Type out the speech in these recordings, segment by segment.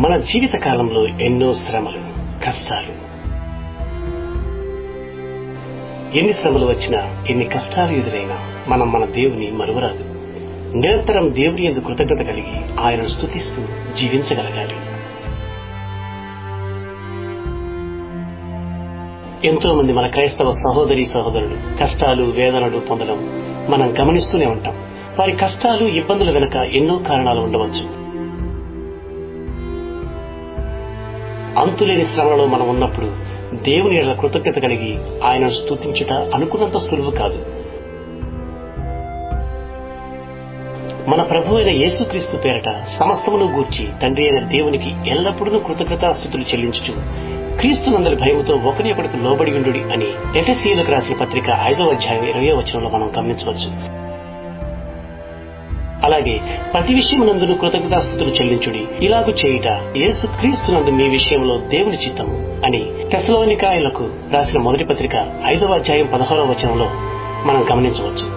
మన జీవిత కాలంలో ఎన్నో శ్రమలు, కష్టాలు. ఎన్ని శ్రమలు వచ్చినా, ఎన్ని కష్టాలు ఎదురైనా మనం మన దేవుని మరువరాదు. నిరంతరం దేవుని యందు కృతజ్ఞత కలిగి ఆయనను స్తుతిస్తూ జీవించగలగాలి. ఎంతో మంది మన క్రైస్తవ సహోదరి సహోదరులు కష్టాలు, వేదనలు పొందడం మనం గమనిస్తూనే ఉంటాం. వారి కష్టాలు, ఇబ్బందుల వెనుక ఎన్నో కారణాలు ఉండవచ్చు. అంతులేని శ్రమలలో మనం ఉన్నప్పుడు దేవుని ఎడల కృతజ్ఞత కలిగి ఆయనను స్తుతించుట అనుకున్నంత సులువు కాదు. మన ప్రభు అయిన యేసుక్రీస్తు పేరట సమస్తమును గూర్చి తండ్రి అయిన దేవునికి ఎల్లప్పుడూ కృతజ్ఞతాస్తుతులు చెల్లించుచు క్రీస్తునందరి భయముతో ఒకరి ఒకరికి లోబడి ఉండుడి అని ఎఫెసీయులకు రాసిన పత్రిక 5వ అధ్యాయం 20వ వచనంలో మనం గమనించవచ్చు. అలాగే ప్రతి విషయమునందును కృతజ్ఞతాస్తుతులు చెల్లించుడి, ఇలాగు చేయుట యేసు క్రీస్తునందు మీ విషయంలో దేవుని చిత్తము అని తెస్సలోనికీయులకు రాసిన మొదటి పత్రిక 5వ అధ్యాయం 16వ వచనంలో మనం గమనించవచ్చు.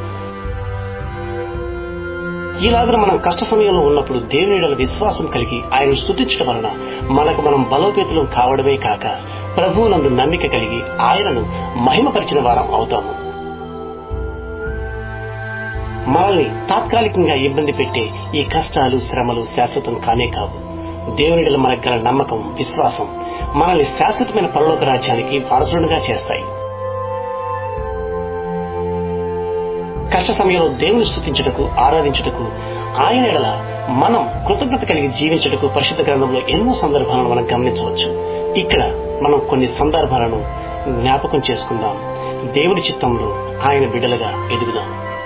ఇలాగ మనం కష్ట సమయంలో ఉన్నప్పుడు దేవుని యెడల విశ్వాసం కలిగి ఆయన స్తుతించడం వలన మనకు మనం బలోపేతులం కావడమే కాక ప్రభువునందు నమ్మిక కలిగి ఆయనను మహిమపరిచిన వారం అవుతాము. మనల్ని తాత్కాలికంగా ఇబ్బంది పెట్టే ఈ కష్టాలు, శ్రమలు శాశ్వతం కానే కావు. దేవుని యెడల మనకు గల నమ్మకం, విశ్వాసం మనల్ని శాశ్వతమైన పరలోక రాజ్యానికి వారసులుగా చేస్తాయి. కష్ట సమయంలో దేవుని స్తుతించుటకు, ఆరాధించుటకు, ఆయన యెడల మనం కృతజ్ఞత కలిగి జీవించుటకు పరిశుద్ధ గ్రంథంలో ఎన్నో సందర్భాలను మనం గమనించవచ్చు. ఇక్కడ మనం కొన్ని సందర్భాలను జ్ఞాపకం చేసుకుందాం. దేవుని చిత్తంలో ఆయన బిడ్డలుగా ఎదుగుదాం.